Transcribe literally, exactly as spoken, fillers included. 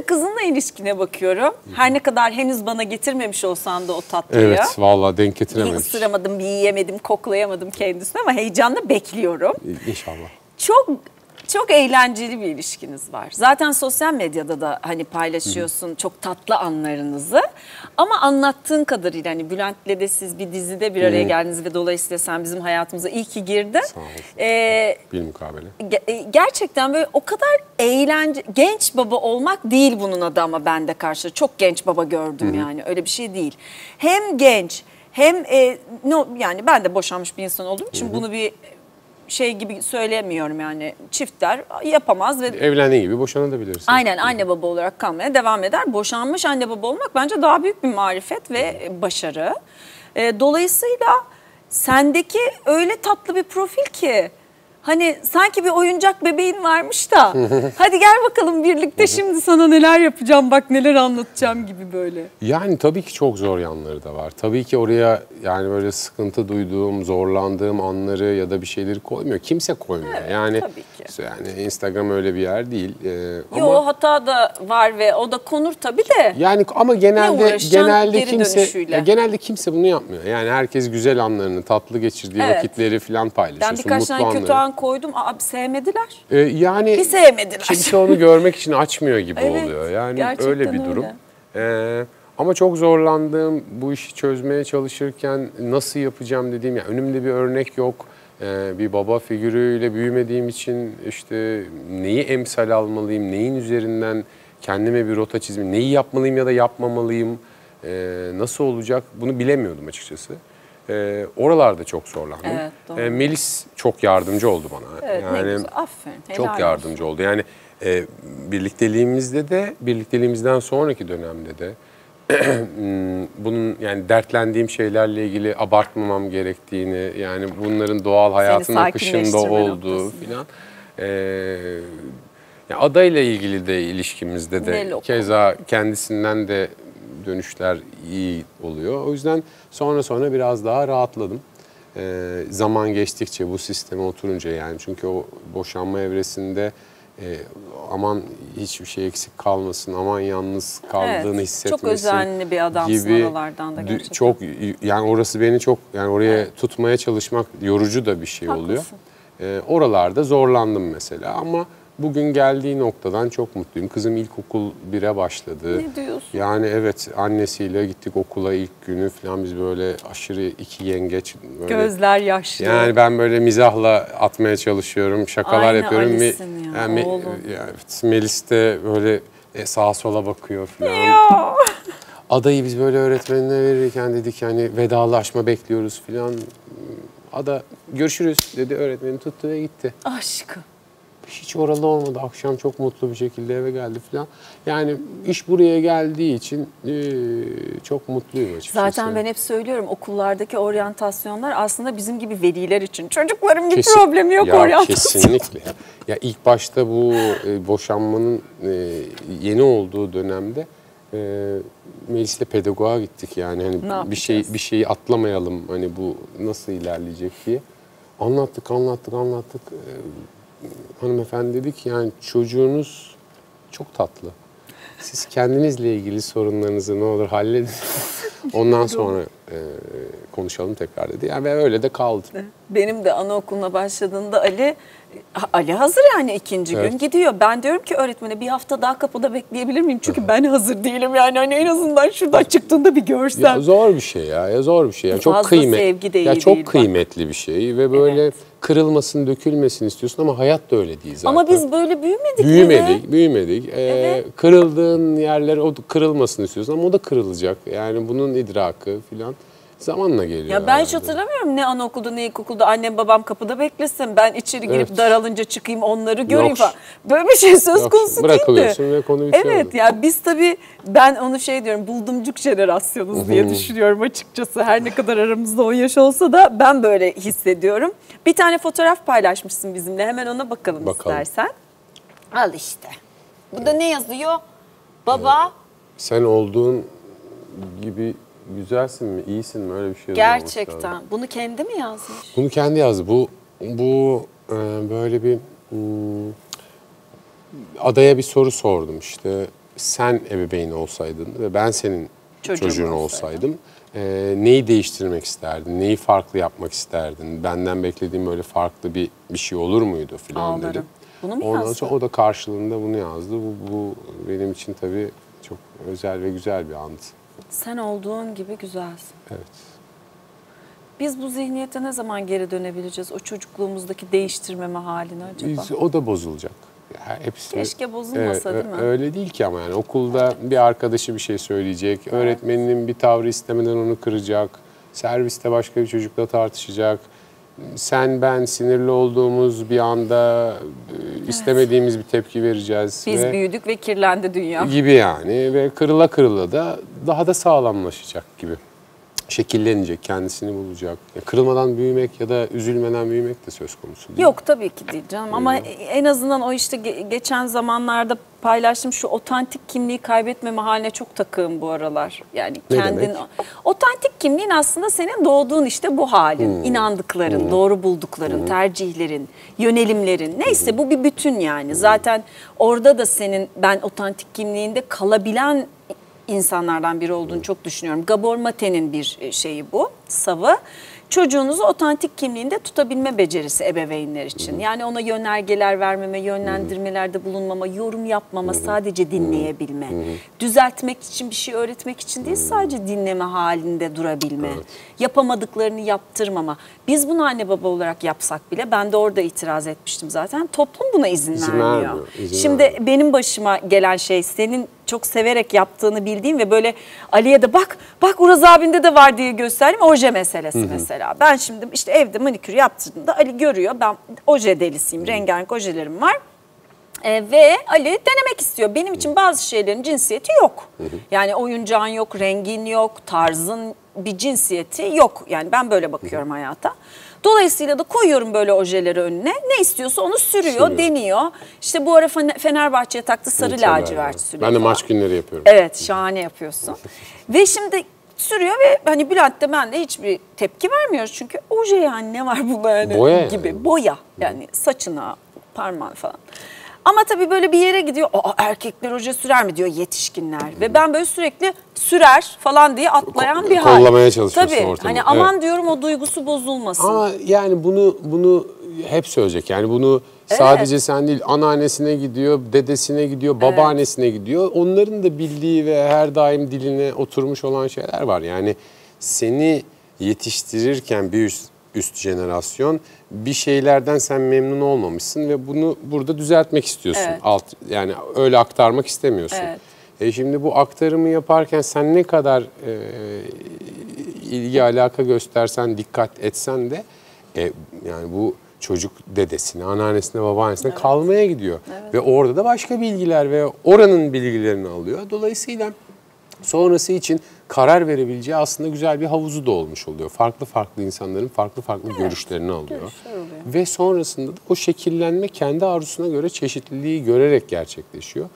kızınla ilişkine bakıyorum. Her ne kadar henüz bana getirmemiş olsan da o tatlıyı. Evet, vallahi denk getirememiş. Bir ısıramadım, bir yiyemedim, koklayamadım kendisini ama heyecanla bekliyorum. İnşallah. Çok çok eğlenceli bir ilişkiniz var. Zaten sosyal medyada da hani paylaşıyorsun Hı-hı. çok tatlı anlarınızı. Ama anlattığın kadarıyla hani Bülent'le de siz bir dizide bir araya Hı-hı. geldiniz ve dolayısıyla sen bizim hayatımıza iyi ki girdin. Sağ olun. Ee, Bilmukabele. Ge- gerçekten böyle o kadar eğlence, genç baba olmak değil bunun adı ama ben de karşı çok genç baba gördüm Hı-hı. yani öyle bir şey değil. Hem genç hem e, no, yani ben de boşanmış bir insan olduğum için Hı-hı. bunu bir şey gibi söylemiyorum yani çiftler yapamaz ve evlendiği gibi boşanabilirsin. Aynen anne baba olarak kalmaya devam eder. Boşanmış anne baba olmak bence daha büyük bir marifet ve başarı. E, dolayısıyla sendeki öyle tatlı bir profil ki hani sanki bir oyuncak bebeğin varmış da hadi gel bakalım birlikte şimdi sana neler yapacağım bak neler anlatacağım gibi böyle. Yani tabii ki çok zor yanları da var. Tabii ki oraya yani böyle sıkıntı duyduğum, zorlandığım anları ya da bir şeyleri koymuyor. Kimse koymuyor. Evet, yani tabii ki. Yani Instagram öyle bir yer değil. Ee, Yo ama, hata da var ve o da konur tabii de. Yani ama genelde genelde kimse ya, genelde kimse bunu yapmıyor. Yani herkes güzel anlarını, tatlı geçirdiği evet. vakitleri falan paylaşıyor. Ben birkaç tane kötü an koydum. Abi sevmediler. Ee, yani bir sevmediler. Kimse onu görmek için açmıyor gibi evet, oluyor. Yani öyle bir durum. Ee, ama çok zorlandığım bu işi çözmeye çalışırken nasıl yapacağım dediğim yani önümde bir örnek yok. Ee, bir baba figürüyle büyümediğim için işte neyi emsal almalıyım, neyin üzerinden kendime bir rota çizmeliyim, neyi yapmalıyım ya da yapmamalıyım, ee, nasıl olacak bunu bilemiyordum açıkçası. Ee, oralarda çok zorlandım. Evet, ee, Melis çok yardımcı oldu bana. Evet, yani ne güzel. Aferin. Çok yardımcı oldu. Yani e, birlikteliğimizde de, birlikteliğimizden sonraki dönemde de bunun yani dertlendiğim şeylerle ilgili abartmamam gerektiğini, yani bunların doğal hayatın akışında olduğu filan. Ee, yani adayla ilgili de ilişkimizde de keza kendisinden de dönüşler iyi oluyor. O yüzden sonra sonra biraz daha rahatladım. Ee, zaman geçtikçe bu sisteme oturunca yani çünkü o boşanma evresinde e, aman hiçbir şey eksik kalmasın, aman yalnız kaldığını evet, hissetmesin. Çok özenli bir adamsın gibi, oralardan da gerçekten. Çok yani orası beni çok yani oraya evet. tutmaya çalışmak yorucu da bir şey Haklısın. oluyor. Ee, oralarda zorlandım mesela ama bugün geldiği noktadan çok mutluyum. Kızım ilkokul bire başladı. Ne diyorsun? Yani evet annesiyle gittik okula ilk günü falan biz böyle aşırı iki yengeç. Böyle, gözler yaşlı. Yani ben böyle mizahla atmaya çalışıyorum, şakalar Aynı yapıyorum. Alice'in ya, yani, oğlum. Yani, Melis de böyle sağa sola bakıyor falan. Ya. Adayı biz böyle öğretmenine verirken dedik yani vedalaşma bekliyoruz falan. Ada görüşürüz dedi, öğretmeni tuttu ve gitti. Aşkım. Hiç oralı olmadı. Akşam çok mutlu bir şekilde eve geldi falan. Yani iş buraya geldiği için e, çok mutluyum açıkçası. Zaten ben hep söylüyorum okullardaki oryantasyonlar aslında bizim gibi veliler için. Çocukların bir Kesin, problemi yok ya oryantasyon. Kesinlikle. Ya ilk başta bu e, boşanmanın e, yeni olduğu dönemde e, Melis'le pedagoğa gittik yani hani bir şey bir şeyi atlamayalım hani bu nasıl ilerleyecek diye. Anlattık, anlattık, anlattık. E, hanımefendi dedi ki yani çocuğunuz çok tatlı. Siz kendinizle ilgili sorunlarınızı ne olur halledin. Ondan sonra e, konuşalım tekrar dedi. Yani ve öyle de kaldı. Benim de anaokuluna başladığında Ali Ali hazır yani ikinci evet. gün gidiyor. Ben diyorum ki öğretmene bir hafta daha kapıda bekleyebilir miyim? Çünkü ben hazır değilim yani hani en azından şuradan çıktığında bir görsem. Ya zor bir şey ya, ya zor bir şey. Ya çok kıymet. Sevgi de iyi ya çok değil, kıymetli bak. Bir şey ve böyle evet. kırılmasın, dökülmesin istiyorsun ama hayat da öyle değil zaten. Ama biz böyle büyümedik. Büyümedik, mi? büyümedik. Ee, evet. Kırıldığın yerler o kırılmasın istiyorsun ama o da kırılacak. Yani bunun idrakı falan. Zamanla geliyor. Ya ben hiç hatırlamıyorum ne anaokulda ne ilkokulda annem babam kapıda beklesin. Ben içeri girip evet. daralınca çıkayım onları göreyim Yok. falan. Böyle bir şey söz Yok. konusu değildi. Bırakılıyorsun ve konu bitiyor. Evet ya yani biz tabii ben onu şey diyorum buldumcuk jenerasyonuz diye düşünüyorum açıkçası. Her ne kadar aramızda on yaş olsa da ben böyle hissediyorum. Bir tane fotoğraf paylaşmışsın bizimle hemen ona bakalım, bakalım. istersen. Al işte. Burada ne yazıyor? Baba. Evet. Sen olduğun gibi güzelsin mi, iyisin mi öyle bir şey. Gerçekten. Bunu kendi mi yazmış? Bunu kendi yazdı. Bu bu e, böyle bir hmm, adaya bir soru sordum işte. sen ebeveyn olsaydın ve ben senin Çocuğum çocuğun olsaydım. olsaydım e, neyi değiştirmek isterdin? Neyi farklı yapmak isterdin? Benden beklediğim böyle farklı bir bir şey olur muydu filan Ağlarım. dedim. Bunu mu Ondan yazdı? sonra o da karşılığında bunu yazdı. Bu, bu benim için tabii çok özel ve güzel bir andı. Sen olduğun gibi güzelsin. Evet. Biz bu zihniyete ne zaman geri dönebileceğiz? O çocukluğumuzdaki değiştirmeme haline acaba? Biz, o da bozulacak. Ya hepsi, Keşke bozulmasa, Evet, değil mi? Öyle değil ki ama yani okulda bir arkadaşı bir şey söyleyecek, öğretmeninin bir tavrı istemeden onu kıracak, serviste başka bir çocukla tartışacak. Sen ben sinirli olduğumuz bir anda e, istemediğimiz bir tepki vereceğiz. Biz ve büyüdük ve kirlendi dünya. gibi yani ve kırıla kırıla da daha da sağlamlaşacak gibi. Şekillenecek, kendisini bulacak. Ya kırılmadan büyümek ya da üzülmeden büyümek de söz konusu değil. Yok tabii ki değil canım ama en azından o işte ge- geçen zamanlarda paylaştığım şu otantik kimliği kaybetmeme haline çok takığım bu aralar. Yani Ne kendin demek? otantik kimliğin aslında senin doğduğun işte bu halin, Hmm. inandıkların, doğru buldukların, tercihlerin, yönelimlerin. Neyse bu bir bütün yani. Zaten orada da senin ben otantik kimliğinde kalabilen insanlardan biri olduğunu çok düşünüyorum. Gabor Mate'nin bir şeyi bu, savı. Çocuğunuzu otantik kimliğinde tutabilme becerisi ebeveynler için. Yani ona yönergeler vermeme, yönlendirmelerde bulunmama, yorum yapmama, sadece dinleyebilme. Düzeltmek için, bir şey öğretmek için değil, sadece dinleme halinde durabilme. Yapamadıklarını yaptırmama. Biz bunu anne baba olarak yapsak bile, ben de orada itiraz etmiştim zaten. Toplum buna izin, İzin vermiyor. vermiyor, izin Şimdi vermiyor. benim başıma gelen şey senin çok severek yaptığını bildiğim ve böyle Ali'ye de bak bak Uraz abinde de var diye gösterdim oje meselesi mesela. Ben şimdi işte evde manikür yaptırdığımda Ali görüyor, ben oje delisiyim, rengarenk ojelerim var. Ee, ve Ali denemek istiyor. Benim için bazı şeylerin cinsiyeti yok. Yani oyuncağın yok, rengin yok, tarzın bir cinsiyeti yok. Yani ben böyle bakıyorum hayata. Dolayısıyla da koyuyorum böyle ojeleri önüne. Ne istiyorsa onu sürüyor, Sürüyor. deniyor. İşte bu ara Fener- Fenerbahçe'ye taktı, sarı Mükemmel lacivert yani. sürüyor Ben de falan. maç günleri yapıyorum. Evet, şahane yapıyorsun. Ve şimdi sürüyor ve hani Bülent de ben de hiçbir tepki vermiyoruz. Çünkü oje yani ne var bunda yani Boya gibi. yani. Boya yani saçına, parmağına falan. Ama tabii böyle bir yere gidiyor. Aa, erkekler oje sürer mi diyor yetişkinler. Ve ben böyle sürekli sürer falan diye atlayan Ko- bir hal. kollamaya çalışıyorsun Tabii ortamı. hani aman Evet. diyorum o duygusu bozulmasın. Ama yani bunu bunu hep söyleyecek. Yani bunu sadece sen değil, anneannesine gidiyor, dedesine gidiyor, babaannesine gidiyor. Onların da bildiği ve her daim diline oturmuş olan şeyler var. Yani seni yetiştirirken bir üst, üst jenerasyon bir şeylerden sen memnun olmamışsın ve bunu burada düzeltmek istiyorsun. Evet. Alt yani öyle aktarmak istemiyorsun. Evet. E şimdi bu aktarımı yaparken sen ne kadar e, ilgi alaka göstersen, dikkat etsen de e, yani bu çocuk dedesine, anneannesine, babaannesine kalmaya gidiyor. Ve orada da başka bilgiler ve oranın bilgilerini alıyor. Dolayısıyla sonrası için karar verebileceği aslında güzel bir havuzu da olmuş oluyor. Farklı farklı insanların farklı farklı görüşlerini alıyor. görüşler oluyor. Ve sonrasında da o şekillenme kendi arzusuna göre çeşitliliği görerek gerçekleşiyor.